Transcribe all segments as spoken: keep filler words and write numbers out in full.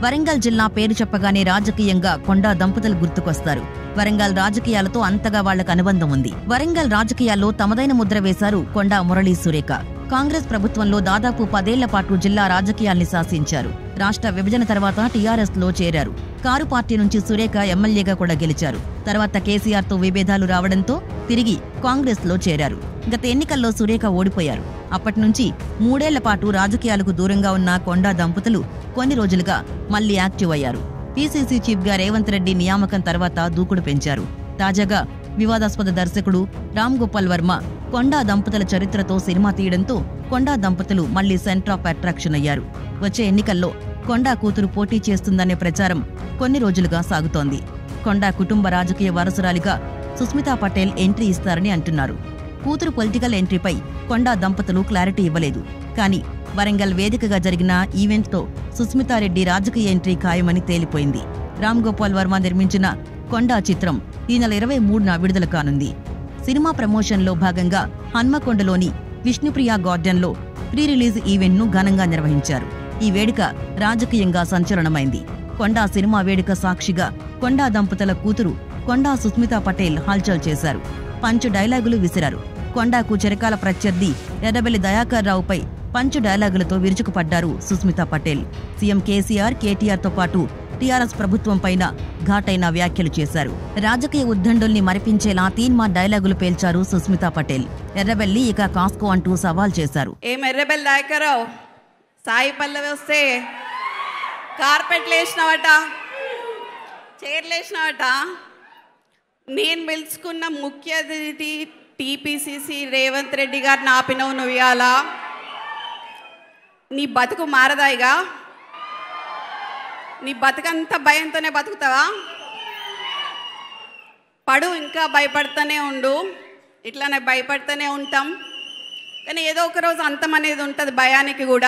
వరంగల్ జిల్లా పేరు చెప్పగానే రాజకీయంగా కొండా దంపతులు గుర్తుకొస్తారు. వరంగల్ రాజకీయాలతో అంతగా వాళ్లకు అనుబంధం ఉంది. వరంగల్ రాజకీయాల్లో తమదైన ముద్ర వేశారు కొండా మురళీ సురేఖ. కాంగ్రెస్ ప్రభుత్వంలో దాదాపు పదేళ్ల పాటు జిల్లా రాజకీయాల్ని శాసించారు. రాష్ట్ర విభజన తర్వాత టీఆర్ఎస్ లో చేరారు. కారు పార్టీ నుంచి సురేఖ ఎమ్మెల్యేగా కూడా గెలిచారు. తర్వాత కేసీఆర్ తో విభేదాలు రావడంతో తిరిగి కాంగ్రెస్ లో చేరారు. గత ఎన్నికల్లో సురేఖ ఓడిపోయారు. అప్పటి నుంచి మూడేళ్ల పాటు రాజకీయాలకు దూరంగా ఉన్న కొండా దంపతులు కొన్ని రోజులుగా మళ్లీ యాక్టివ్ అయ్యారు. పీసీసీ చీఫ్ గా రేవంత్ రెడ్డి నియామకం తర్వాత దూకుడు పెంచారు. తాజాగా వివాదాస్పద దర్శకుడు రామ్ గోపాల్ వర్మ కొండా దంపతుల చరిత్రతో సినిమా తీయడంతో కొండా దంపతులు మళ్లీ సెంటర్ ఆఫ్ అట్రాక్షన్ అయ్యారు. వచ్చే ఎన్నికల్లో కొండా కూతురు పోటీ చేస్తుందనే ప్రచారం కొన్ని రోజులుగా సాగుతోంది. కొండా కుటుంబ రాజకీయ వారసురాలిగా సుస్మితా పటేల్ ఎంట్రీ ఇస్తారని అంటున్నారు. కూతురు పొలిటికల్ ఎంట్రీపై కొండా దంపతులు క్లారిటీ ఇవ్వలేదు. కానీ వరంగల్ వేదికగా జరిగిన ఈవెంట్తో సుస్మితారెడ్డి రాజకీయ ఎంట్రీ ఖాయమని తేలిపోయింది. రామ్ గోపాల్ వర్మ నిర్మించిన కొండా చిత్రం ఈ నెల ఇరవై మూడున విడుదల కానుంది. సినిమా ప్రమోషన్లో భాగంగా హన్మకొండలోని విష్ణుప్రియ గార్డెన్లో ప్రీ రిలీజ్ ఈవెంట్ను ఘనంగా నిర్వహించారు. ఈ వేడుక రాజకీయంగా సంచలనమైంది. కొండా సినిమా వేడుక సాక్షిగా కొండా దంపతుల కూతురు కొండా సుస్మితా పటేల్ హల్చల్ చేశారు. పంచ్ డైలాగులు విసిరారు. కొండాకు చిరకాల ప్రత్యర్థి ఎర్రబెల్లి దయాకర్ రావుపై పంచ్ డైలాగులతో విరుచుకుపడ్డారు Susmitha Patel. CM KCR, KTR తో పాటు టీఆర్ఎస్ ప్రభుత్వంపైన ఘాటైన వ్యాఖ్యలు చేశారు. రాజకీయ ఉద్దండుల్ని మరిపించేలా తీన్మా డైలాగులు పేల్చారు సుస్మితా పటేల్. ఎర్రబెల్లి ఇక కాస్కో అంటూ సవాల్ చేశారు. ఏం ఎర్రబెల్లి దయాకర్రావు, సాయి పల్లవి వస్తే కార్పెట్లు వేసినవట, చైర్లు వేసినవట. నేను పిలుచుకున్న ముఖ్య అతిథి టీపీసీసీ రేవంత్ రెడ్డి గారిని ఆపినవు నువ్వు. ఇవాళ నీ బతుకు మారదాయిగా, నీ బతుకంతా భయంతోనే బతుకుతావా? పడు, ఇంకా భయపడుతూనే ఉండు. ఇట్లానే భయపడుతూనే ఉంటాం. కానీ ఏదో ఒక రోజు అంతం అనేది ఉంటుంది భయానికి కూడా.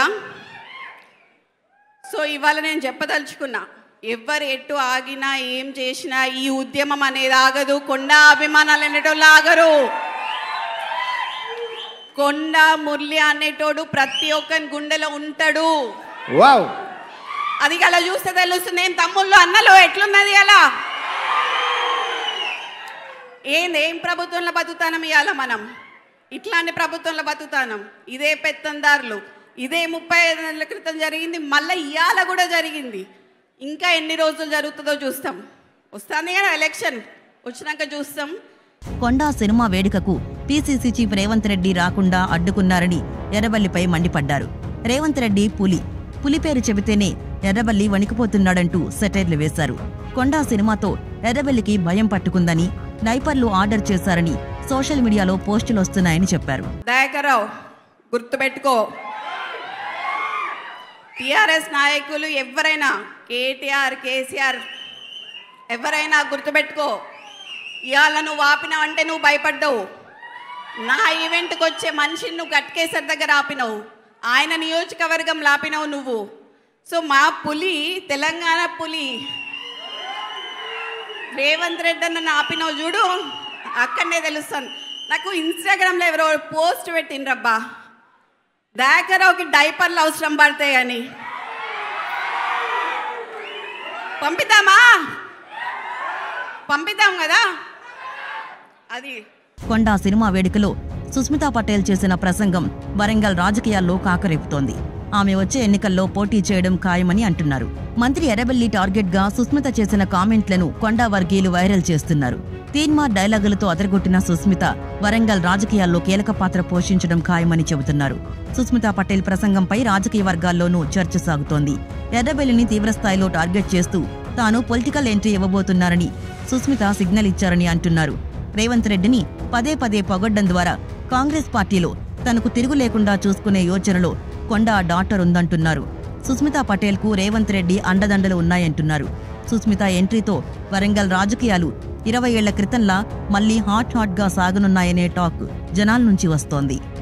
సో ఇవాళ నేను చెప్పదలుచుకున్నా, ఎవరు ఎటు ఆగినా ఏం చేసినా ఈ ఉద్యమం అనేది ఆగదు. కొండా అభిమానాలు అనేటోళ్ళు ఆగరు. కొండా మురళి అనేటోడు ప్రతి ఒక్కరి గుండెలో ఉంటాడు. అది అలా చూస్తే తెలుస్తుంది. నేను తమ్ముళ్ళు అన్నలో ఎట్లున్నది అలా ఏంది, ఏం ప్రభుత్వంలో బతుకుతానం ఇవాళ మనం? ఇట్లాంటి ప్రభుత్వంలో బతుకుతానం. ఇదే పెత్తందారులు, ఇదే ముప్పై ఐదు నెలల క్రితం జరిగింది, మళ్ళీ ఇవాళ కూడా జరిగింది. ఇంకా ఎన్ని రోజులు జరుగుతుందో చూస్తాం. వస్తుంది కదా ఎలక్షన్, వచ్చినాక చూస్తాం. కొండా సినిమా వేడుకకు పీసీసీ చీఫ్ రేవంత్ రెడ్డి రాకుండా అడ్డుకున్నారని ఎర్రబెల్లిపై మండిపడ్డారు. రేవంత్ రెడ్డి పులి, పులి పేరు చెబితేనే ఎర్రబెల్లి వణికిపోతున్నాడంటూ సెటైర్లు వేశారు. కొండా సినిమాతో ఎర్రబెల్లికి భయం పట్టుకుందని, నైపర్లు ఆర్డర్ చేశారని సోషల్ మీడియాలో పోస్టులు వస్తున్నాయని చెప్పారు. దయాకర్రావు, గుర్తుపెట్టుకో, టీఆర్ఎస్ నాయకులు ఎవరైనా, కేటీఆర్, కేసీఆర్ ఎవరైనా గుర్తుపెట్టుకో, ఇవాళ నువ్వు ఆపినావంటే నువ్వు భయపడ్డావు. నా ఈవెంట్కి వచ్చే మనిషిని నువ్వు గట్కేసర్ దగ్గర ఆపినావు, ఆయన నియోజకవర్గంలో ఆపినావు నువ్వు. సో మా పులి, తెలంగాణ పులి రేవంత్ రెడ్డి అన్న ఆపినావు చూడు, అక్కడనే తెలుస్తాను. నాకు ఇన్స్టాగ్రామ్లో ఎవరో పోస్ట్ పెట్టిండ్రబ్బా, దయాకర్రావుకి డైపర్లు అవసరం పడతాయి అని. పంపిద్దామా? పంపిద్దాం కదా. అది కొండా సినిమా వేడుకలో సుస్మితా పటేల్ చేసిన ప్రసంగం వరంగల్ రాజకీయాల్లో కాకరేపుతోంది. ఆమె వచ్చే ఎన్నికల్లో పోటీ చేయడం ఖాయమని అంటున్నారు. మంత్రి ఎర్రబెల్లి టార్గెట్ గా సుస్మిత చేసిన కామెంట్లను కొండా వర్గీయులు వైరల్ చేస్తున్నారు. తీన్మా డైలాగులతో అదరగొట్టిన సుస్మిత వరంగల్ రాజకీయాల్లో కీలక పాత్ర పోషించడం ఖాయమని చెబుతున్నారు. సుస్మితా పటేల్ ప్రసంగంపై రాజకీయ వర్గాల్లోనూ చర్చ సాగుతోంది. ఎర్రబెల్లిని తీవ్రస్థాయిలో టార్గెట్ చేస్తూ తాను పొలిటికల్ ఎంట్రీ ఇవ్వబోతున్నారని సుస్మిత సిగ్నల్ ఇచ్చారని అంటున్నారు. రేవంత్ రెడ్డిని పదే పదే పొగడ్డం ద్వారా కాంగ్రెస్ పార్టీలో తనకు తిరుగు లేకుండా చూసుకునే యోచనలో కొండా డాటర్ ఉందంటున్నారు. సుస్మితా పటేల్ కు రేవంత్ రెడ్డి అండదండలు ఉన్నాయంటున్నారు. సుస్మిత ఎంట్రీతో వరంగల్ రాజకీయాలు ఇరవై ఏళ్ల క్రితంలా మళ్లీ హాట్ హాట్ గా సాగనున్నాయనే టాక్ జనాల నుంచి వస్తోంది.